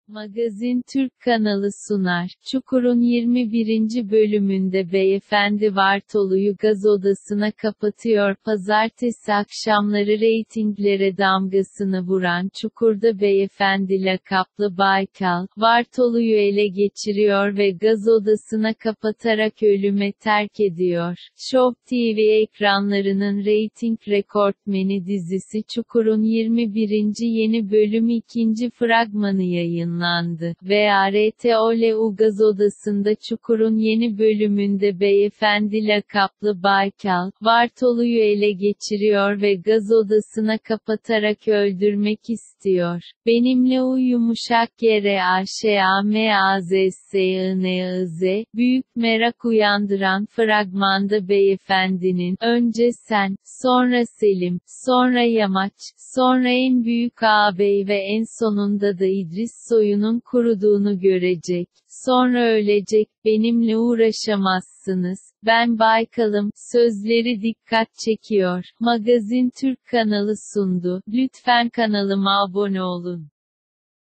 Magazin Türk kanalı sunar. Çukur'un 21. bölümünde Beyefendi Vartolu'yu gaz odasına kapatıyor. Pazartesi akşamları reytinglere damgasını vuran Çukur'da Beyefendi lakaplı Baykal, Vartolu'yu ele geçiriyor ve gaz odasına kapatarak ölüme terk ediyor. Show TV ekranlarının reyting rekortmeni dizisi Çukur'un 21. yeni bölüm 2. fragmanı yayınlandı. VRTOLU gaz odasında Çukur'un yeni bölümünde Beyefendi lakaplı Baykal, Vartolu'yu ele geçiriyor ve gaz odasına kapatarak öldürmek istiyor. Benimle yumuşak yere aşamazsınız. Büyük merak uyandıran fragmanda Beyefendinin, önce sen, sonra Selim, sonra Yamaç, sonra en büyük ağabey ve en sonunda da İdris soyunun kuruduğunu görecek, sonra ölecek, benimle uğraşamazsınız, ben Baykal'ım, sözleri dikkat çekiyor. Magazin Türk kanalı sundu. Lütfen kanalıma abone olun.